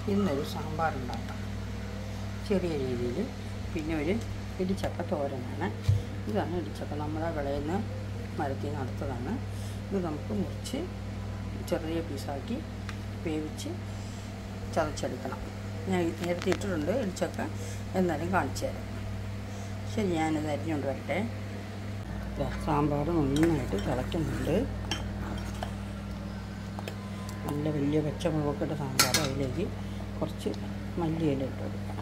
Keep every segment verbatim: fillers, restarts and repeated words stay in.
ഇന്നൊരു സാമ്പാർ ഉണ്ടാക്കാം ചെറിയ രീതിയിൽ. പിന്നെ ഒരു ഇടിച്ചക്ക തോരനാണ്. ഇതാണ് ഇടിച്ചക്ക, നമ്മുടെ വിളയിൽ നിന്ന് മരത്തിൽ നിന്ന് അടുത്തതാണ്. ഇത് നമുക്ക് മുറിച്ച് ചെറിയ പീസാക്കി വേവിച്ച് ചതച്ചെടുക്കണം. ഞാൻ നേരത്തെ ഇട്ടിട്ടുണ്ട് ഇടിച്ചക്ക, എന്നാലും കാണിച്ചു തരാം. ശരി, ഞാനിത് അരിഞ്ഞുകൊണ്ട് വരട്ടെ. സാമ്പാർ നന്നായിട്ട് തിളയ്ക്കുന്നുണ്ട്. നല്ല വലിയ പച്ചമുളകൊക്കെ ഇട്ട സാമ്പാർ. അതിലേക്ക് കുറച്ച് മല്ലിയില ഇട്ട് കൊടുക്കാം.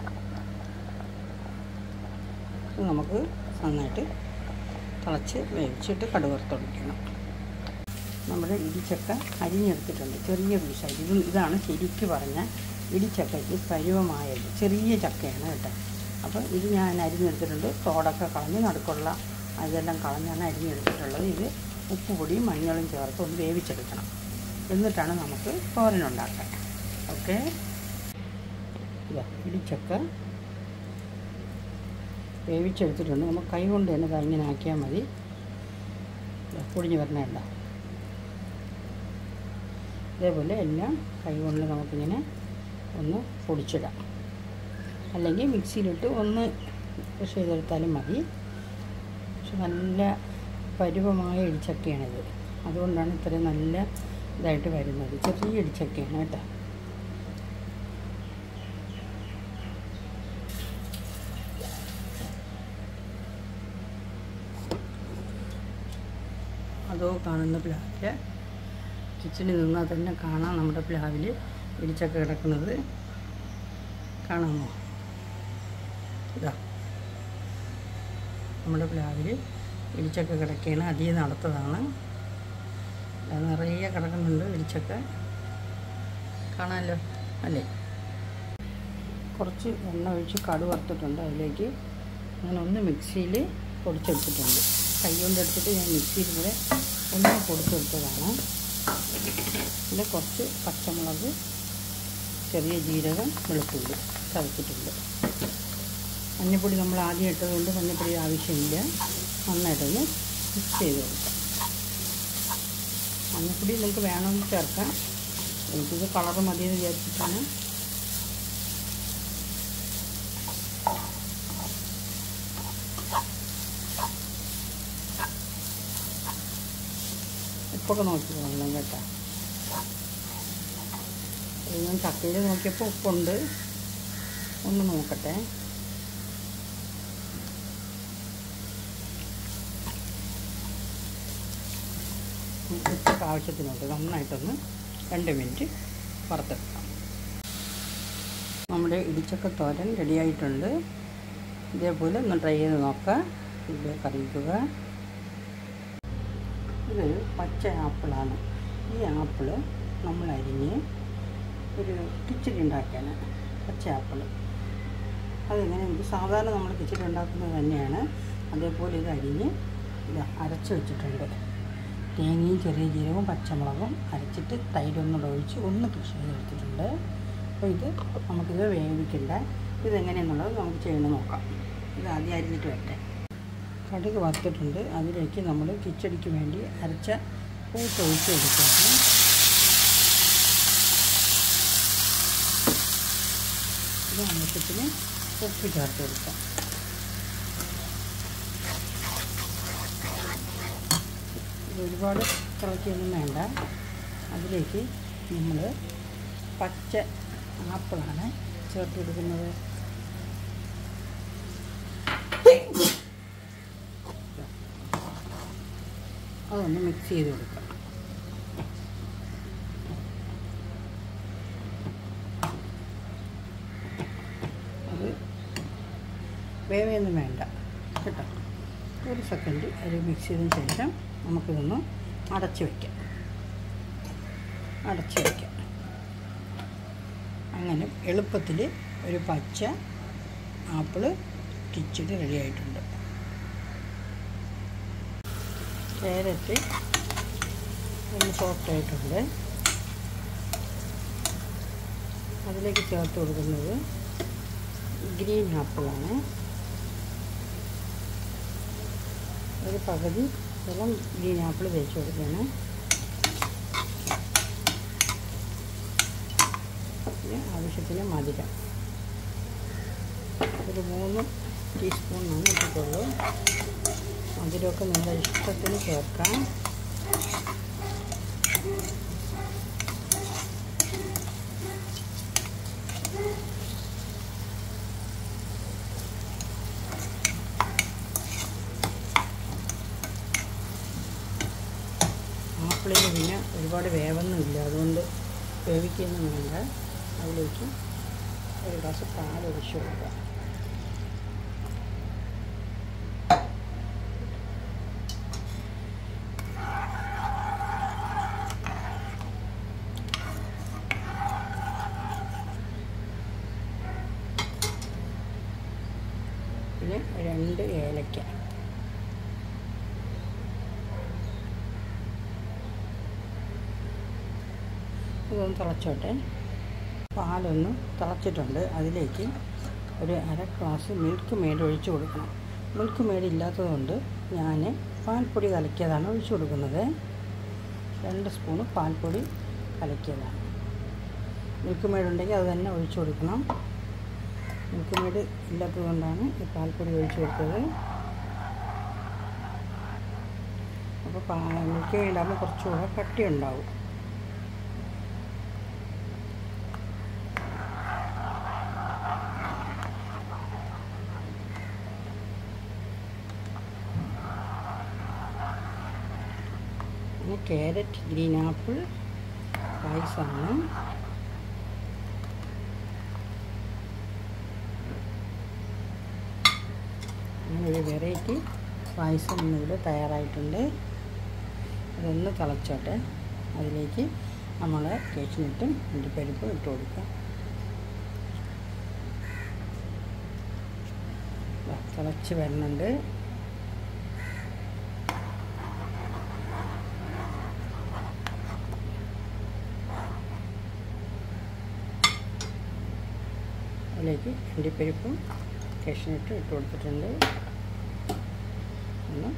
ഇത് നമുക്ക് നന്നായിട്ട് തിളച്ച് വേവിച്ചിട്ട് കടുക് വറുത്തൊഴിക്കണം. നമ്മുടെ ഇടിച്ചക്ക അരിഞ്ഞെടുത്തിട്ടുണ്ട് ചെറിയ പീസായിട്ട്. ഇത് ഇതാണ് ശരിക്ക് പറഞ്ഞ ഇടിച്ചക്കയ്ക്ക് പരുവമായത്. ചെറിയ ചക്കയാണ് കേട്ടോ. അപ്പോൾ ഇത് ഞാൻ അരിഞ്ഞെടുത്തിട്ടുണ്ട്. തോടൊക്കെ കളഞ്ഞ് നടുക്കുള്ള അതെല്ലാം കളഞ്ഞാണ് അരിഞ്ഞെടുത്തിട്ടുള്ളത്. ഇത് ഉപ്പുപൊടിയും മഞ്ഞളും ചേർത്ത് ഒന്ന് വേവിച്ചെടുക്കണം. എന്നിട്ടാണ് നമുക്ക് തോരനുണ്ടാക്കാൻ. ഓക്കെ, ഇതാ ഇടിച്ചക്ക വേവിച്ചെടുത്തിട്ടുണ്ട്. നമുക്ക് കൈ കൊണ്ട് തന്നെ ഇങ്ങനെ ആക്കിയാൽ മതി. പൊടിഞ്ഞ് വരണേണ്ട. ഇതേപോലെ എല്ലാം കൈ കൊണ്ട് നമുക്കിങ്ങനെ ഒന്ന് പൊടിച്ചിടാം. അല്ലെങ്കിൽ മിക്സിയിലിട്ട് ഒന്ന് ക്രഷ് ചെയ്തെടുത്താലും മതി. പക്ഷെ നല്ല പരുവമായ ഇടിച്ചക്കയാണിത്. അതുകൊണ്ടാണ് ഇത്രയും നല്ല ഇതായിട്ട് വരുന്നത്. ചെറിയ ഇടിച്ചക്കയാണ് കേട്ടോ. അതോ കാണുന്ന പ്ലാവിൽ കിച്ചണിൽ നിന്നാൽ തന്നെ കാണാം നമ്മുടെ പ്ലാവിൽ ഇടിച്ചക്ക കിടക്കുന്നത്. കാണാമോ? ഇതാ നമ്മുടെ പ്ലാവിൽ ഇടിച്ചക്ക കിടക്കുകയാണ്. അതിൽ നടത്തതാണ്. നിറയെ കിടക്കുന്നുണ്ട് ഇടിച്ചക്ക. കാണാമല്ലോ അല്ലേ? കുറച്ച് എണ്ണ ഒഴിച്ച് കടുക് വറുത്തിട്ടുണ്ട്. അതിലേക്ക് ഞാൻ ഒന്ന് മിക്സിയിൽ പൊടിച്ചെടുത്തിട്ടുണ്ട്. കൈ കൊണ്ടെടുത്തിട്ട് ഞാൻ മിക്സിയിൽ കൂടെ ഒന്ന് പൊടിച്ചെടുത്തതാണ്. പിന്നെ കുറച്ച് പച്ചമുളക്, ചെറിയ ജീരകം, വെളുത്തുള്ളി ചതച്ചിട്ടുണ്ട്. മഞ്ഞൾപ്പൊടി നമ്മൾ ആദ്യം ഇട്ടതുകൊണ്ട് മഞ്ഞൾപ്പൊടി ആവശ്യമില്ല. നന്നായിട്ടൊന്ന് മിക്സ് ചെയ്ത് കൊടുക്കാം. മഞ്ഞൾപ്പൊടി നിങ്ങൾക്ക് വേണമെങ്കിൽ ചേർക്കാം. എനിക്കിത് കളറ് മതിയെന്ന് വിചാരിച്ചിട്ടാണ്. ഉപ്പൊക്കെ നോക്കി കൊള്ളണം കേട്ടോ. ഞാൻ ചക്കയിൽ നോക്കിയപ്പോൾ ഉപ്പുണ്ട്. ഒന്ന് നോക്കട്ടെ. ഉപ്പൊക്കെ ആവശ്യത്തിനുണ്ട്. നന്നായിട്ടൊന്ന് രണ്ട് മിനിറ്റ് വറുത്തെടുക്കാം. നമ്മുടെ ഇടിച്ചക്ക തോരൻ റെഡിയായിട്ടുണ്ട്. ഇതേപോലെ ഒന്ന് ട്രൈ ചെയ്ത് നോക്കാം. ഇതിലേക്ക് അറിയിക്കുക. ഇതൊരു പച്ച ആപ്പിളാണ്. ഈ ആപ്പിള് നമ്മൾ അരിഞ്ഞ് ഒരു കിച്ചടി ഉണ്ടാക്കിയാണ്. പച്ച ആപ്പിൾ അതെങ്ങനെ ഇത് സാധാരണ നമ്മൾ കിച്ചടി ഉണ്ടാക്കുന്നത് തന്നെയാണ്. അതേപോലെ ഇത് അരിഞ്ഞ് ഇത് അരച്ച് വെച്ചിട്ടുണ്ട്. തേങ്ങയും ചെറിയ ജീരകവും പച്ചമുളകും അരച്ചിട്ട് തൈരൊന്നും ഒഴിച്ച് ഒന്ന് കൃഷി ചെയ്തെടുത്തിട്ടുണ്ട്. അപ്പോൾ ഇത് നമുക്കിത് വേവിക്കണ്ട. ഇതെങ്ങനെയാണെന്നുള്ളത് നമുക്ക് ചെയ്യണം നോക്കാം. ഇത് ആദ്യം അരിഞ്ഞിട്ട് വരട്ടെ. കടുക് വറുത്തിട്ടുണ്ട്. അതിലേക്ക് നമ്മൾ കിച്ചടിക്ക് വേണ്ടി അരച്ച കൂട്ട് ഒഴിച്ച് എടുക്കണം. ഇത് ആവശ്യത്തിന് ഉപ്പ് ചേർത്ത് കൊടുക്കാം. ഇത് ഒരുപാട് തിളക്കിയൊന്നും വേണ്ട. അതിലേക്ക് നമ്മൾ പച്ച ആപ്പിളാണ് ചേർത്ത് കൊടുക്കുന്നത്. അതൊന്ന് മിക്സ് ചെയ്ത് കൊടുക്കാം. അത് വേവയൊന്നും വേണ്ട കേട്ടോ. ഒരു സെക്കൻഡ് അത് മിക്സ് ചെയ്തതിന് ശേഷം നമുക്കിതൊന്ന് അടച്ച് വയ്ക്കാം. അടച്ച് വയ്ക്കാം. അങ്ങനെ എളുപ്പത്തിൽ ഒരു പച്ച ആപ്പിള് കിച്ചടി റെഡിയായിട്ടുണ്ട്. ക്യാരറ്റ് ഒന്ന് സോഫ്റ്റ് ആയിട്ടുണ്ട്. അതിലേക്ക് ചേർത്ത് കൊടുക്കുന്നത് ഗ്രീൻ ആപ്പിളാണ്. ഒരു പകുതി വെള്ളം ഗ്രീൻ ആപ്പിൾ തേച്ച് കൊടുക്കുകയാണ്. അതിന് ആവശ്യത്തിന് മധുരം ഒരു മൂന്ന് ടീസ്പൂണാണ് ഇട്ടിട്ടുള്ളൂ. മധുരമൊക്കെ നിങ്ങളുടെ ഇഷ്ടത്തിന് ചേർക്കാം. ആപ്പിളിന് പിന്നെ ഒരുപാട് വേവൊന്നുമില്ല, അതുകൊണ്ട് വേവിക്കൊന്നും വേണ്ട. അതിലേക്ക് ഒരു ഗ്ലാസ് പാൽ ഒഴിച്ച് കൊടുക്കുക. പിന്നെ രണ്ട് ഏലക്ക. ഇതൊന്ന് തിളച്ചോട്ടെ. പാലൊന്ന് തിളച്ചിട്ടുണ്ട്. അതിലേക്ക് ഒരു അര ഗ്ലാസ് മിൽക്ക് മെയ്ഡ് ഒഴിച്ച് കൊടുക്കണം. മിൽക്ക് മെയ്ഡ് ഇല്ലാത്തതുകൊണ്ട് ഞാൻ പാൽപ്പൊടി കലക്കിയതാണ് ഒഴിച്ച് കൊടുക്കുന്നത്. രണ്ട് സ്പൂണ് പാൽപ്പൊടി കലക്കിയതാണ്. മിൽക്ക് മെയ്ഡ് ഉണ്ടെങ്കിൽ അത് തന്നെ ഒഴിച്ച് കൊടുക്കണം. മിൽക്ക് മെയ്ഡ് ഇല്ലാത്തതുകൊണ്ടാണ് ഈ പാൽപ്പൊടി ഒഴിച്ച് കൊടുത്തത്. അപ്പോൾ പാ മിൽക്ക് മെയ്ഡ് ആകുമ്പോൾ കുറച്ചുകൂടെ കട്ടി ഉണ്ടാവും. പിന്നെ ക്യാരറ്റ് ഗ്രീൻ ആപ്പിൾ പായസമാണ്. അങ്ങനെ ഒരു വെറൈറ്റി പായസം ഇന്നിവിടെ തയ്യാറായിട്ടുണ്ട്. അതൊന്ന് തിളച്ചോട്ടെ. അതിലേക്ക് നമ്മൾ കാഷ്യൂനട്ടും അണ്ടിപ്പരിപ്പും ഇട്ട് കൊടുക്കാം. തിളച്ച് വരുന്നുണ്ട്. അതിലേക്ക് അണ്ടിപ്പരിപ്പും കാഷ്യൂനട്ടും ഇട്ട് കൊടുത്തിട്ടുണ്ട്. ഒന്ന്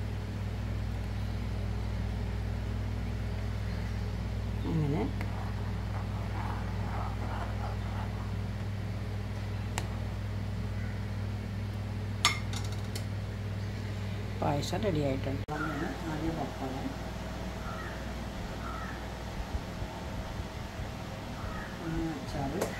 അങ്ങനെ പായസം റെഡി ആയിട്ടുണ്ട്. ആദ്യം പപ്പടം അച്ചാറ്